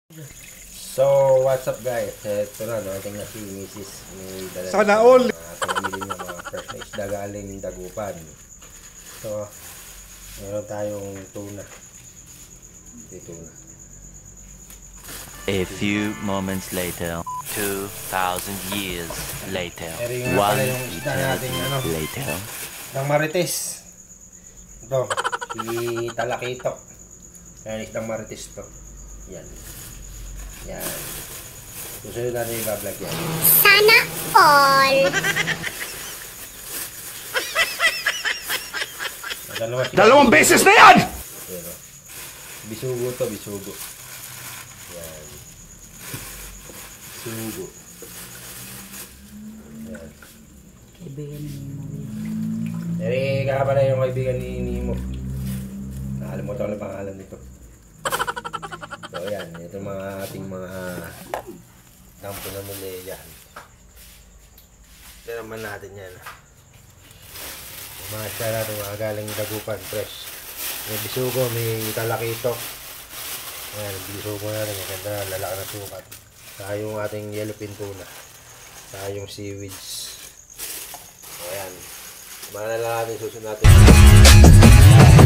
So, what's up guys? Ito na, ating na si Mrs. May dala Sana all! pinamili niya mga fresh na isda galing Dagupan. So, meron tayong tuna. Ito tuna. A few moments later, 2,000 years later, Eri nga pala yung isda natin, later. ng Marites. Ito, si Talakito. Yan, isdang Marites to. Yan. Yan. Susunod natin yung bablog yan. Sana all! Dalawang beses na yan! Yan, o. Bisugo to, bisugo. Yan. Bisugo. Yan. Kaibigan ni Nemo. Kaya pala yung kaibigan ni Nemo. Nakalimutan ko na pangalan nito. So yan, ito mga ating mga dampo na muli yan. Ito naman natin yan. Mga isda natin, mga galing Dagupan, fresh. May bisugo, may Talakito. Ayan, bisugo natin, maganda, lalaki na sukat. Saka yung ating yellowfin tuna. Saka yung seaweeds. So ayan, mga na lang natin susunod natin.